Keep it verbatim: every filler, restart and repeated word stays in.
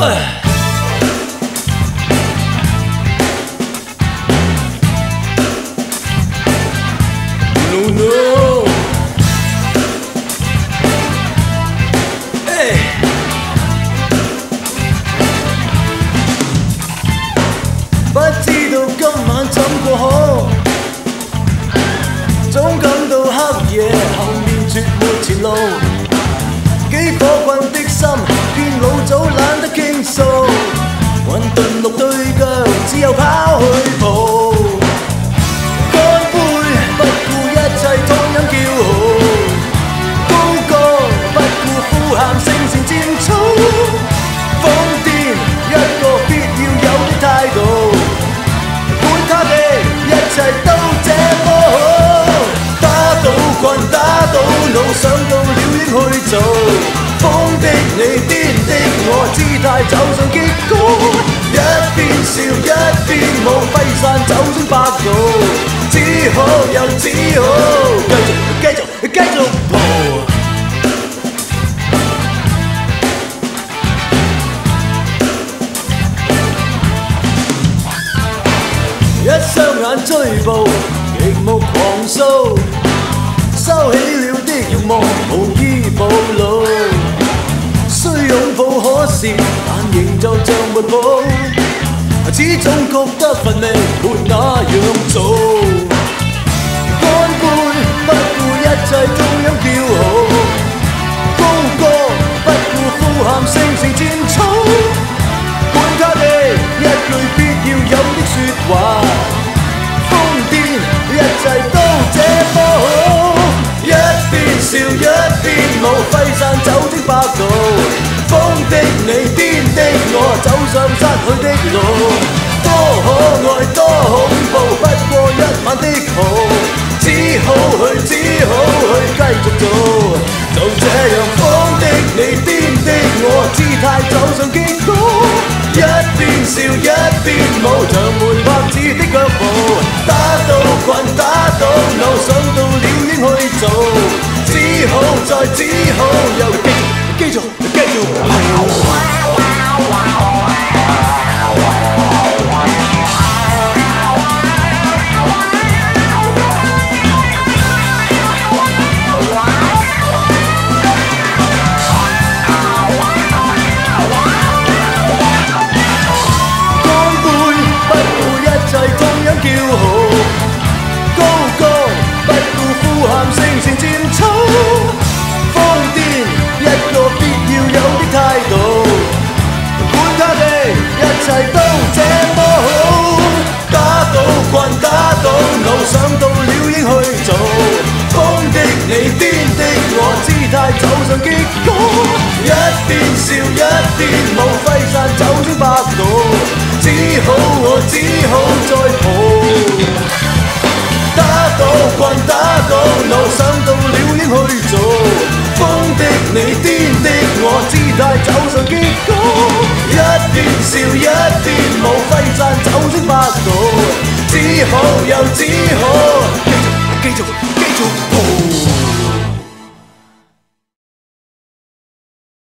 No no， 哎，不知道今晚怎過好，總感到黑夜後面絕沒前路，幾顆困的心，見老早懶得傾訴，混沌六對腳，只有跑去蒲。 痛飲叫號，高歌不顧呼喊，聲線尖粗，瘋癲一個必要有的態度，管他的一切都這麼好，打倒困打倒腦，想到了應去做，瘋的你癲的我，姿態走上結果，一邊笑一邊舞，揮散酒精百度。 只好又只好，繼續繼續繼續蒲。一雙眼追捕，極目狂掃，收起了的慾望無意暴露。雖擁抱可是，但仍舊像沒抱。 始終覺得乏味，沒那樣做。乾杯，不顧一切，痛飲叫號。高歌，不顧呼喊，聲線尖粗。管他的一句必要有的説話。瘋癲，一切都這麼好。一邊笑一邊舞，揮散酒精百度。 瘋的你，癲的我，走上失去的路，多可愛，多恐怖，不過一晚的豪，只好去，只好去繼續做，就這樣瘋的你，癲的我，姿態走上結果，一邊笑一邊舞，像沒拍子的腳步，打到困，打到腦，想到了應去做，只好再只好又繼續。 繼續乾杯，不顧一切，痛飲叫號，高歌不顧呼喊，聲線尖粗，瘋癲一個必要有的態度，管他的一切都這麼好，打倒困，打倒腦，想到了應去做，瘋的你，癲的我，姿態走上結果，一邊笑一邊舞，揮散酒精百度，只好我只好再抱。 打倒困，打倒腦，想到了應去做，瘋的你，癲的我，姿態走上結果，一邊笑一邊舞，揮散酒精百度，只好又只好。